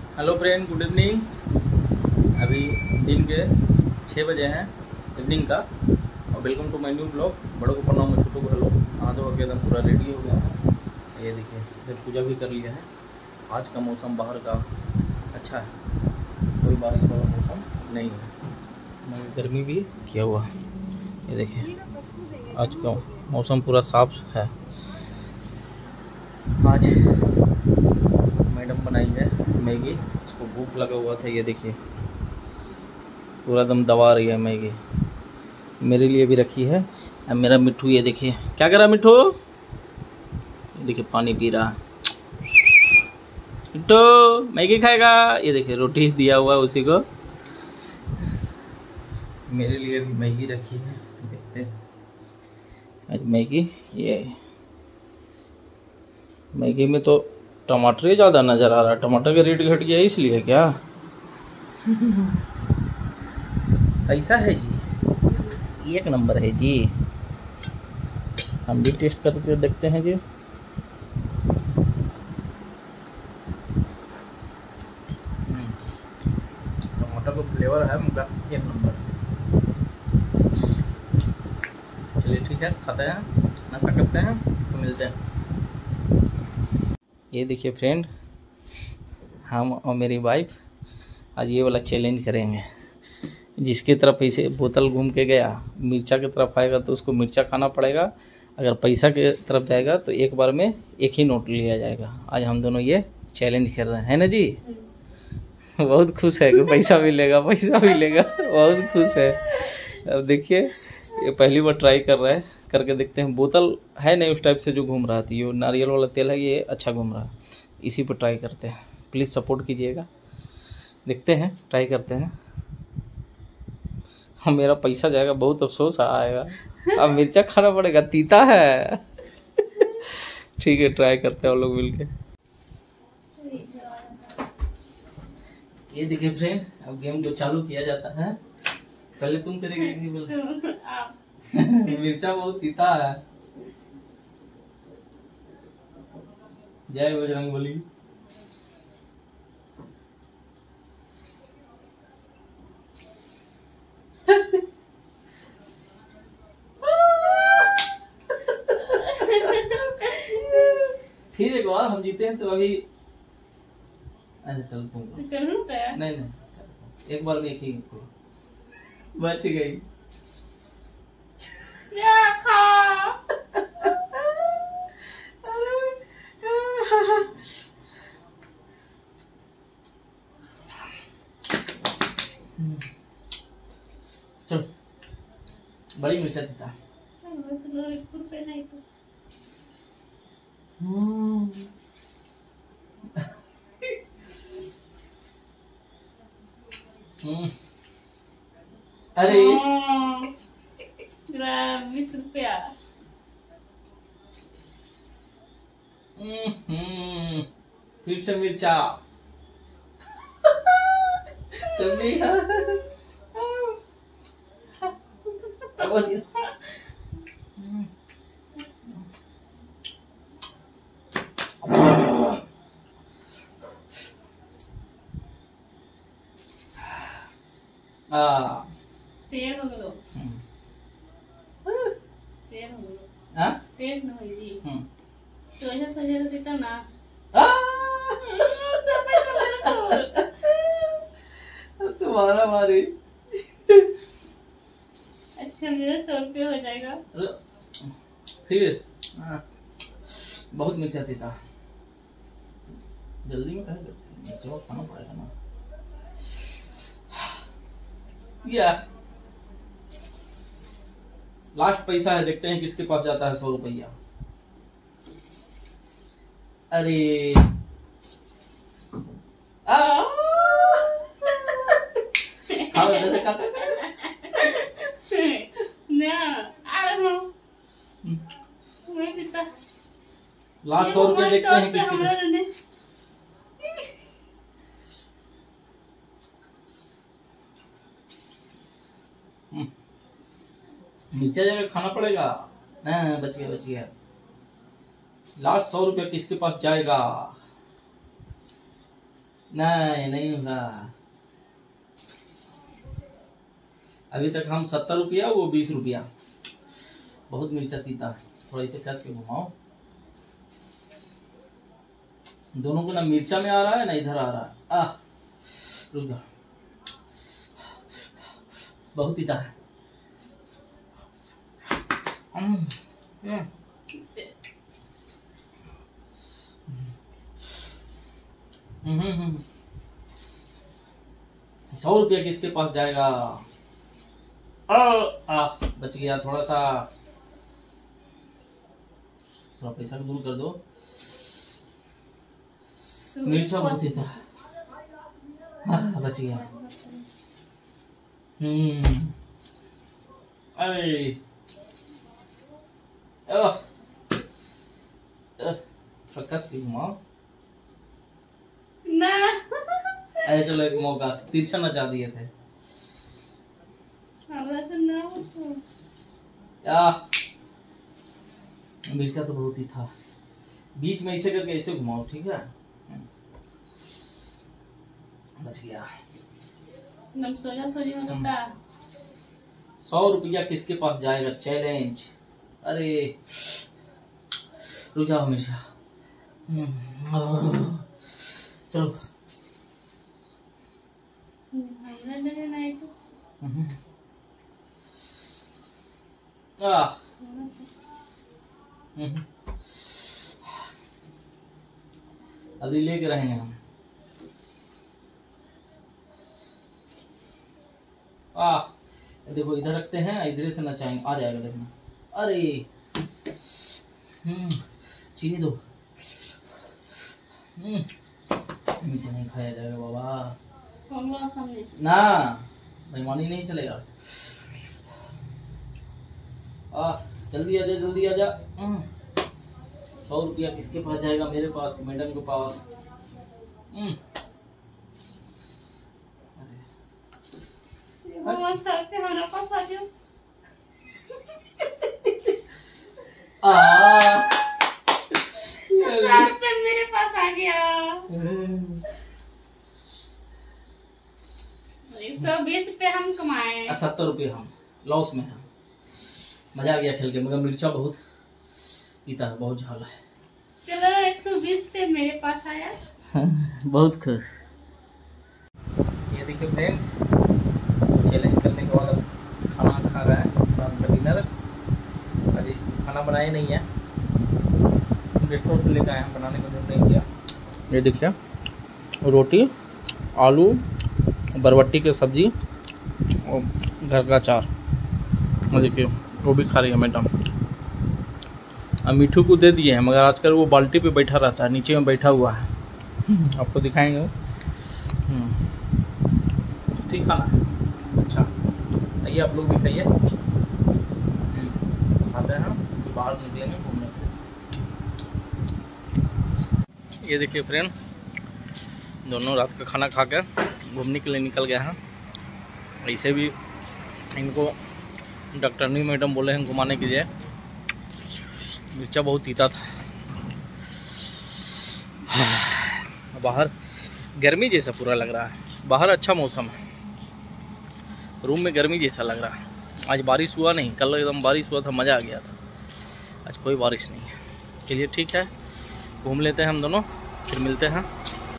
Hello friend, good evening. अभी दिन के 6 बजे हैं इवनिंग का, और welcome to my new blog. बड़ों को प्रणाम और छोटों को हेलो। नहा धो के एकदम पूरा रेडी हो गया है। ये देखिए, फिर पूजा भी कर लिया है। आज का मौसम बाहर का अच्छा है, कोई बारिश वाला मौसम नहीं है, मगर गर्मी भी किया हुआ। ये देखिए, आज का मौसम पूरा साफ है। आज मैडम बनाई है मैगी, उसको भूख लगा हुआ था। ये देखिए, पूरा दम दबा रही है मैगी। मेरे लिए भी रखी है। अब मेरा मिट्ठू, ये देखिए क्या कर रहा है मिट्ठू। ये देखिए, पानी पी रहा है। मिट्ठू मैगी खाएगा। ये देखिए, रोटी दिया हुआ है उसी को। मेरे लिए भी मैगी रखी है, देखते हैं आज मैगी। ये मैगी में तो टमाटर ही ज़्यादा नज़र आ रहा है। टमाटर का रेट घट गया है इसलिए क्या? कैसा है जी? एक नंबर है जी। हम भी टेस्ट करके देखते हैं जी। टमाटर का फ्लेवर है मुझे एक नंबर। चलिए ठीक है, खाते हैं, नाश्ता करते हैं, तो मिलते हैं। ये देखिए फ्रेंड, हम और मेरी वाइफ आज ये वाला चैलेंज करेंगे। जिसकी तरफ ऐसे बोतल घूम के गया, मिर्चा की तरफ आएगा तो उसको मिर्चा खाना पड़ेगा। अगर पैसा की तरफ जाएगा तो एक बार में एक ही नोट लिया जाएगा। आज हम दोनों ये चैलेंज कर रहे हैं, है ना जी? बहुत खुश है कि पैसा मिलेगा, पैसा मिलेगा, बहुत खुश है। अब देखिए, ये पहली बार ट्राई कर रहा है, करके देखते हैं। बोतल है नहीं उस टाइप से जो घूम रहा था, ये नारियल वाला तेल है, ये अच्छा घूम रहा है। इसी पर ट्राई करते हैं, प्लीज़ सपोर्ट कीजिएगा। देखते हैं, ट्राई करते हैं। हम, मेरा पैसा जाएगा, बहुत अफसोस आएगा। अब मिर्चा खाना पड़ेगा, तीता है। ठीक है, ट्राई करते हैं हम लोग मिलके। ये देखिए फ्रेंड, अब गेम जो चालू किया जाता है। पहले तुम करेगी कि बोल? मिर्चा बहुत तीता है। जय बजरंगबली। फिर एक बार हम जीते हैं तो अभी। अच्छा चलो तुम नहीं, एक बार में एक ही बच गई। चलो, बड़ी मिर्चा देता। अरे 20 रुपया। फिर से मिर्चा। तुम भी पेड़ हो गलो, पेड़ हो गलो, हाँ पेड़ न होई जी। तो ऐसा सजा देता ना। तुम्हारा मारी। अच्छा, मेरा 100 रुपया हो जाएगा। फिर बहुत मिर्चा देता। जल्दी में कहे करते हैं, खाना पड़ेगा ना। या लास्ट पैसा है, देखते हैं किसके पास जाता है 100 रुपया। अरे लास्ट 100 रुपया देखते हैं किसके। नीचे जाकर खाना पड़ेगा। बच गया, बच गया। लास्ट 100 रुपया किसके पास जाएगा? नहीं होगा। अभी तक हम 70 रुपया, वो 20 रुपया। बहुत मिर्चा तीता है, थोड़ा इसे कस के घुमाओ। दोनों को ना मिर्चा में आ रहा है ना इधर आ रहा है। रुक जा, बहुत तीता है। सौ रुपया किसके पास जाएगा? बच गया थोड़ा सा। थोड़ा पैसा को दूर कर दो। मिर्चा बहुत ही था। बच गया। अरे फकस भी घुमाओ ना। अरे चलो एक मौका, तिरछा नचा दिए थे। मिर्चा तो बहुत ही था। बीच में ऐसे करके ऐसे घुमाओ, ठीक है? बच गया। 100 रुपया किसके पास जाएगा? चैलेंज। अरे रुक जाओ मिर्चा। चलो अभी लेके रहेंगे हम। देखो इधर रखते हैं, इधर से नचाएंगे, आ जाएगा देखना। अरे चीनी दो। नीचे नहीं खाया जाएगा बाबा ना, बेईमानी नहीं चलेगा। जल्दी आजा, जल्दी आजा। 100 रुपया किसके पास जाएगा? मेरे पास, मैडम के पास। हमारे पास आ जाओ। मेरे पास आ गया। 120 रुपये हम कमाए। 70 रुपये हम लॉस में हैं। मजा आ गया खेल के, मगर मिर्चा बहुत पीता है, बहुत झाला है। चलो 120 रुपये मेरे पास आया। बहुत खुश। ये देखिए फ्रेंड, चैलेंज करने के बाद खाना खा रहा है, रात का डिनर। अभी खाना बनाया नहीं है, रेस्टोरेंट से लेकर आए हैं, बनाने का जो नहीं किया। ये देखिए रोटी, आलू, बरबट्टी की सब्जी और घर का अचार। और देखिए वो भी खा रही है मैडम। अब मिठू को दे दिए हैं, मगर आजकल वो बाल्टी पे बैठा रहता है, नीचे में बैठा हुआ है। आपको दिखाएंगे। ठीक खाना है, अच्छा। आइए आप लोग भी खाइए। खाते हैं, बाहर निकलेंगे घूमने के लिए। ये देखिए फ्रेंड, दोनों रात का खाना खाकर घूमने के लिए निकल गए हैं। ऐसे भी इनको डॉक्टरनी मैडम बोले हैं घुमाने के लिए। मिर्चा बहुत तीता था। बाहर गर्मी जैसा पूरा लग रहा है। बाहर अच्छा मौसम है, रूम में गर्मी जैसा लग रहा है। आज बारिश हुआ नहीं, कल एकदम बारिश हुआ था, मज़ा आ गया था। आज कोई बारिश नहीं है। चलिए ठीक है, घूम लेते हैं हम दोनों, फिर मिलते हैं।